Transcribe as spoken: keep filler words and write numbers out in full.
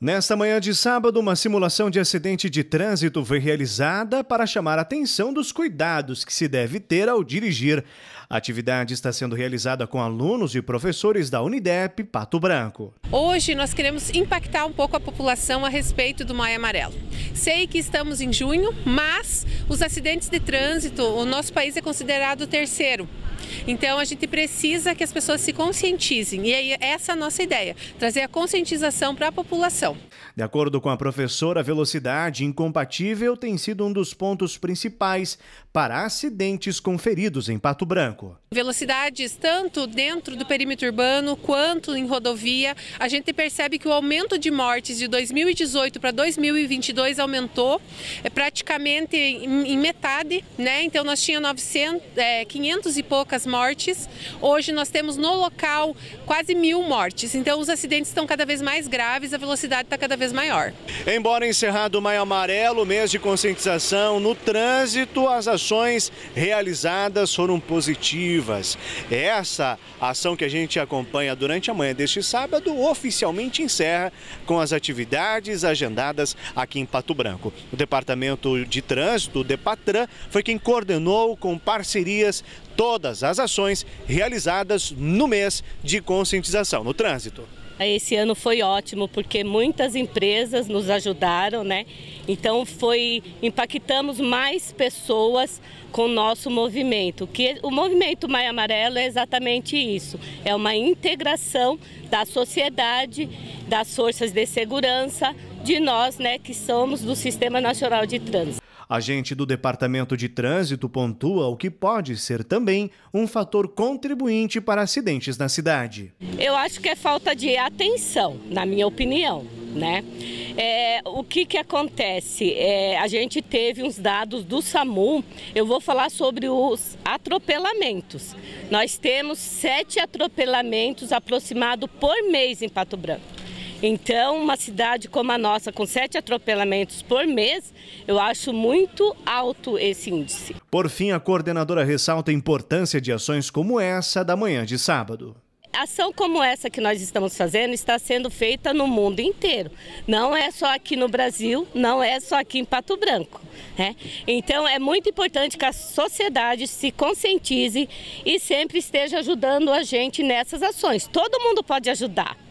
Nesta manhã de sábado, uma simulação de acidente de trânsito foi realizada para chamar a atenção dos cuidados que se deve ter ao dirigir. A atividade está sendo realizada com alunos e professores da Unidep Pato Branco. Hoje nós queremos impactar um pouco a população a respeito do Maio Amarelo. Sei que estamos em junho, mas os acidentes de trânsito, o nosso país é considerado o terceiro. Então a gente precisa que as pessoas se conscientizem e aí essa é a nossa ideia, trazer a conscientização para a população. De acordo com a professora, a velocidade incompatível tem sido um dos pontos principais para acidentes com feridos em Pato Branco. Velocidades tanto dentro do perímetro urbano quanto em rodovia, a gente percebe que o aumento de mortes de dois mil e dezoito para dois mil e vinte e dois aumentou é, praticamente em, em metade, né? Então nós tínhamos novecentos, é, quinhentos e poucas mortes, hoje nós temos no local quase mil mortes, então os acidentes estão cada vez mais graves, a velocidade está cada vez maior. Embora encerrado o Maio Amarelo, mês de conscientização no trânsito, as ações realizadas foram positivas. Essa ação que a gente acompanha durante a manhã deste sábado oficialmente encerra com as atividades agendadas aqui em Pato Branco. O Departamento de Trânsito, o Depatran, foi quem coordenou com parcerias todas as ações realizadas no mês de conscientização no trânsito. Esse ano foi ótimo porque muitas empresas nos ajudaram, né? Então foi impactamos mais pessoas com o nosso movimento. Que o movimento Maio Amarelo é exatamente isso. É uma integração da sociedade, das forças de segurança, de nós, né, que somos do Sistema Nacional de Trânsito. Agente do Departamento de Trânsito pontua o que pode ser também um fator contribuinte para acidentes na cidade. Eu acho que é falta de atenção, na minha opinião, né? É, o que que acontece? É, a gente teve uns dados do SAMU, eu vou falar sobre os atropelamentos. Nós temos sete atropelamentos aproximados por mês em Pato Branco. Então, uma cidade como a nossa, com sete atropelamentos por mês, eu acho muito alto esse índice. Por fim, a coordenadora ressalta a importância de ações como essa da manhã de sábado. Ação como essa que nós estamos fazendo está sendo feita no mundo inteiro. Não é só aqui no Brasil, não é só aqui em Pato Branco, né? Então é muito importante que a sociedade se conscientize e sempre esteja ajudando a gente nessas ações. Todo mundo pode ajudar.